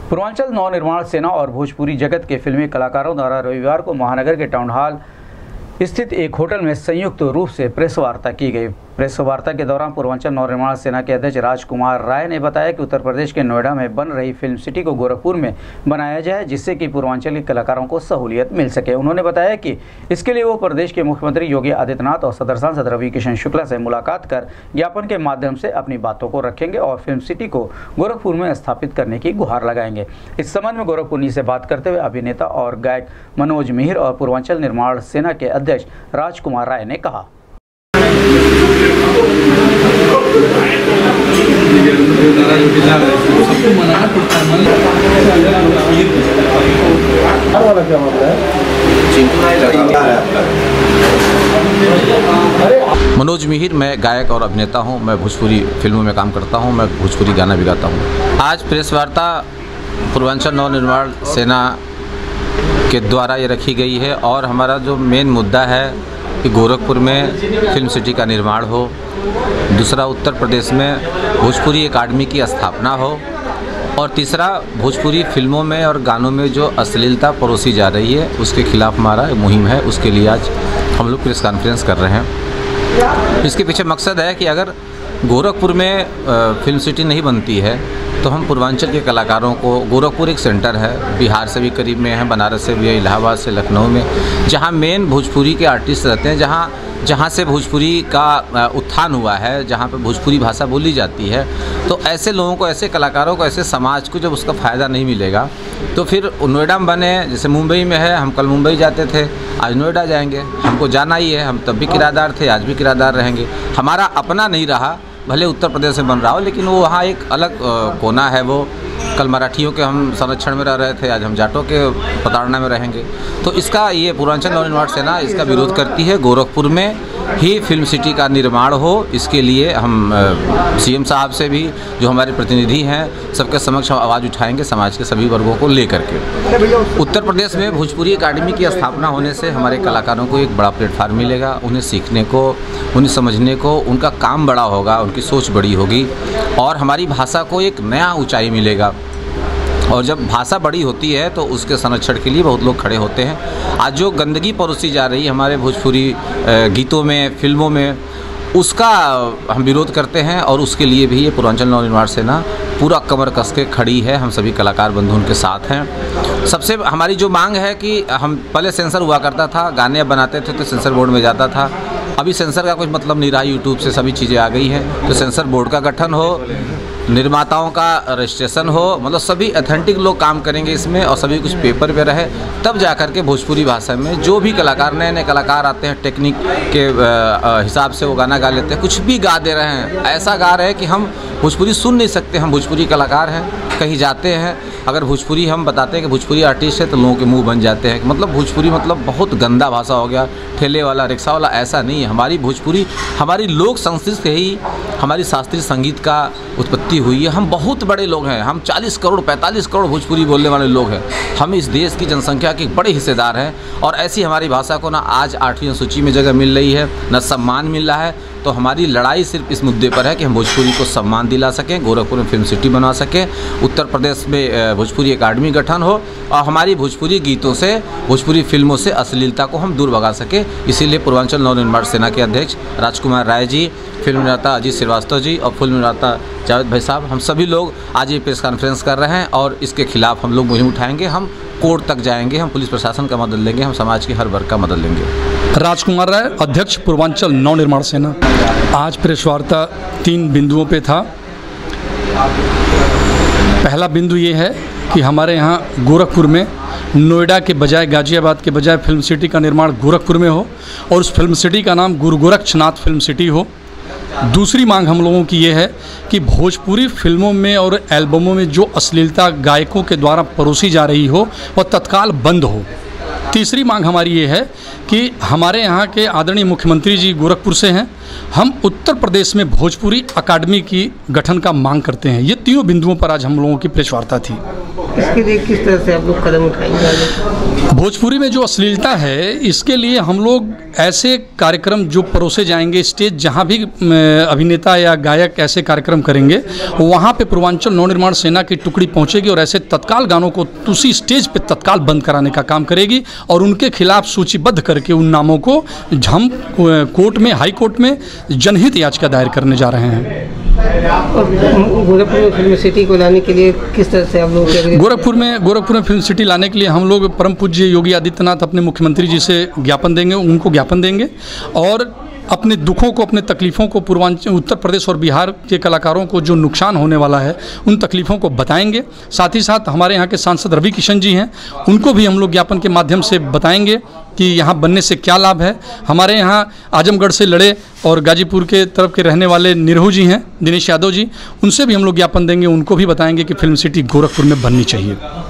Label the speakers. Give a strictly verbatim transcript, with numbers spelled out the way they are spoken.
Speaker 1: पूर्वांचल नवनिर्माण सेना और भोजपुरी जगत के फिल्मी कलाकारों द्वारा रविवार को महानगर के टाउन हॉल स्थित एक होटल में संयुक्त रूप से प्रेस वार्ता की गई। प्रेस वार्ता के दौरान पूर्वांचल नवनिर्माण सेना के अध्यक्ष राजकुमार राय ने बताया कि उत्तर प्रदेश के नोएडा में बन रही फिल्म सिटी को गोरखपुर में बनाया जाए, जिससे कि पूर्वांचली कलाकारों को सहूलियत मिल सके। उन्होंने बताया कि इसके लिए वो प्रदेश के मुख्यमंत्री योगी आदित्यनाथ और सदर सांसद रवि किशन शुक्ला से मुलाकात कर ज्ञापन के माध्यम से अपनी बातों को रखेंगे और फिल्म सिटी को गोरखपुर में स्थापित करने की गुहार लगाएंगे। इस संबंध में गोरखपुर से बात करते हुए अभिनेता और गायक मनोज मिहिर और पूर्वांचल निर्माण सेना के अध्यक्ष राजकुमार राय ने कहा।
Speaker 2: मनोज मिहिर, मैं गायक और अभिनेता हूं। मैं भोजपुरी फिल्मों में काम करता हूं। मैं भोजपुरी गाना भी गाता हूं। आज प्रेस वार्ता पूर्वांचल नवनिर्माण सेना के द्वारा ये रखी गई है और हमारा जो मेन मुद्दा है कि गोरखपुर में फिल्म सिटी का निर्माण हो, दूसरा उत्तर प्रदेश में भोजपुरी अकादमी की स्थापना हो और तीसरा भोजपुरी फिल्मों में और गानों में जो अश्लीलता परोसी जा रही है उसके खिलाफ हमारा मुहिम है। उसके लिए आज हम लोग प्रेस कॉन्फ्रेंस कर रहे हैं। इसके पीछे मकसद है कि अगर गोरखपुर में फिल्म सिटी नहीं बनती है तो हम पूर्वांचल के कलाकारों को, गोरखपुर एक सेंटर है, बिहार से भी करीब में है, बनारस से भी है, इलाहाबाद से, लखनऊ में, जहाँ मेन भोजपुरी के आर्टिस्ट रहते हैं, जहाँ जहाँ से भोजपुरी का उत्थान हुआ है, जहाँ पे भोजपुरी भाषा बोली जाती है, तो ऐसे लोगों को, ऐसे कलाकारों को, ऐसे समाज को जब उसका फ़ायदा नहीं मिलेगा तो फिर नोएडा में बने, जैसे मुंबई में है, हम कल मुंबई जाते थे, आज नोएडा जाएंगे, हमको जाना ही है, हम तब भी किराएदार थे, आज भी किराएदार रहेंगे। हमारा अपना नहीं रहा, भले उत्तर प्रदेश में बन रहा हो, लेकिन वो वहाँ एक अलग कोना है। वो कल मराठियों के हम संरक्षण में रह रहे थे, आज हम जाटों के प्रताड़ना में रहेंगे। तो इसका ये पूर्वांचल नवनिर्माण सेना इसका विरोध करती है। गोरखपुर में ही फिल्म सिटी का निर्माण हो, इसके लिए हम सीएम साहब से भी, जो हमारे प्रतिनिधि हैं, सबके समक्ष हम आवाज़ उठाएंगे, समाज के सभी वर्गों को लेकर के। उत्तर प्रदेश में भोजपुरी अकादमी की स्थापना होने से हमारे कलाकारों को एक बड़ा प्लेटफार्म मिलेगा, उन्हें सीखने को, उन्हें समझने को, उनका काम बड़ा होगा, उनकी सोच बड़ी होगी और हमारी भाषा को एक नया ऊंचाई मिलेगा। और जब भाषा बड़ी होती है तो उसके संरक्षण के लिए बहुत लोग खड़े होते हैं। आज जो गंदगी परोसी जा रही है हमारे भोजपुरी गीतों में, फिल्मों में, उसका हम विरोध करते हैं और उसके लिए भी ये पूर्वांचल नवनिर्माण सेना पूरा कमर कस के खड़ी है। हम सभी कलाकार बंधु उनके साथ हैं। सबसे हमारी जो मांग है कि हम पहले सेंसर हुआ करता था, गाने बनाते थे तो सेंसर बोर्ड में जाता था, अभी सेंसर का कुछ मतलब नहीं रहा, यूट्यूब से सभी चीज़ें आ गई हैं। तो सेंसर बोर्ड का गठन हो, निर्माताओं का रजिस्ट्रेशन हो, मतलब सभी ऑथेंटिक लोग काम करेंगे इसमें और सभी कुछ पेपर पे रहे, तब जा कर के भोजपुरी भाषा में जो भी कलाकार, नए नए कलाकार आते हैं, टेक्निक के हिसाब से वो गाना गा लेते हैं, कुछ भी गा दे रहे हैं, ऐसा गा रहे हैं कि हम भोजपुरी सुन नहीं सकते। हम भोजपुरी कलाकार हैं, कहीं जाते हैं, अगर भोजपुरी हम बताते हैं कि भोजपुरी आर्टिस्ट है तो लोगों के मुंह बन जाते हैं, मतलब भोजपुरी मतलब बहुत गंदा भाषा हो गया, ठेले वाला, रिक्शा वाला। ऐसा नहीं है। हमारी भोजपुरी, हमारी लोक संस्कृति से ही हमारी शास्त्रीय संगीत का उत्पत्ति हुई है। हम बहुत बड़े लोग हैं, हम चालीस करोड़ पैंतालीस करोड़ भोजपुरी बोलने वाले लोग हैं। हम इस देश की जनसंख्या के बड़े हिस्सेदार हैं और ऐसी हमारी भाषा को ना आज आठवीं सूची में जगह मिल रही है, न सम्मान मिल रहा है। तो हमारी लड़ाई सिर्फ इस मुद्दे पर है कि हम भोजपुरी को सम्मान दिला सकें, गोरखपुर में फिल्म सिटी बना सकें, उत्तर प्रदेश में भोजपुरी अकादमी गठन हो और हमारी भोजपुरी गीतों से, भोजपुरी फिल्मों से अश्लीलता को हम दूर भगा सकें। इसीलिए पूर्वांचल नवनिर्माण सेना के अध्यक्ष राजकुमार राय जी, फिल्म निर्माता अजीत श्रीवास्तव जी और फिल्म निर्माता जावेद भाई साहब, हम सभी लोग आज ये प्रेस कॉन्फ्रेंस कर रहे हैं और इसके खिलाफ हम लोग मुहिम उठाएंगे। हम कोर्ट तक जाएंगे, हम पुलिस प्रशासन का मदद लेंगे, हम समाज के हर वर्ग का मदद लेंगे।
Speaker 3: राजकुमार राय, अध्यक्ष पूर्वांचल नवनिर्माण सेना। आज प्रेस वार्ता तीन बिंदुओं पे था। पहला बिंदु ये है कि हमारे यहाँ गोरखपुर में नोएडा के बजाय, गाजियाबाद के बजाय फिल्म सिटी का निर्माण गोरखपुर में हो और उस फिल्म सिटी का नाम गुरु गोरक्षनाथ फिल्म सिटी हो। दूसरी मांग हम लोगों की ये है कि भोजपुरी फिल्मों में और एल्बमों में जो अश्लीलता गायकों के द्वारा परोसी जा रही हो वह तत्काल बंद हो। तीसरी मांग हमारी ये है कि हमारे यहाँ के आदरणीय मुख्यमंत्री जी गोरखपुर से हैं, हम उत्तर प्रदेश में भोजपुरी अकादमी की गठन का मांग करते हैं। ये तीनों बिंदुओं पर आज हम लोगों की प्रेस वार्ता थी।
Speaker 4: इसके लिए किस तरह से आप लोग कदम उठाएंगे?
Speaker 3: भोजपुरी में जो अश्लीलता है, इसके लिए हम लोग ऐसे कार्यक्रम जो परोसे जाएंगे, स्टेज जहाँ भी अभिनेता या गायक ऐसे कार्यक्रम करेंगे, वहाँ पे पूर्वांचल नवनिर्माण सेना की टुकड़ी पहुँचेगी और ऐसे तत्काल गानों को उसी स्टेज पे तत्काल बंद कराने का काम करेगी और उनके खिलाफ सूचीबद्ध करके उन नामों को हम कोर्ट में, हाई कोर्ट में जनहित याचिका दायर करने जा रहे हैं।
Speaker 4: गोरखपुर में फिल्म सिटी को लाने के लिए किस तरह से आप लोग
Speaker 3: गोरखपुर में गोरखपुर में फिल्म सिटी लाने के लिए हम लोग परम पूज्य योगी आदित्यनाथ अपने मुख्यमंत्री जी से ज्ञापन देंगे, उनको ज्ञापन देंगे और अपने दुखों को, अपने तकलीफ़ों को पूर्वांचल उत्तर प्रदेश और बिहार के कलाकारों को जो नुकसान होने वाला है उन तकलीफ़ों को बताएंगे। साथ ही साथ हमारे यहाँ के सांसद रवि किशन जी हैं, उनको भी हम लोग ज्ञापन के माध्यम से बताएंगे कि यहाँ बनने से क्या लाभ है। हमारे यहाँ आजमगढ़ से लड़े और गाजीपुर के तरफ के रहने वाले निरहू जी हैं, दिनेश यादव जी, उनसे भी हम लोग ज्ञापन देंगे, उनको भी बताएंगे कि फिल्म सिटी गोरखपुर में बननी चाहिए।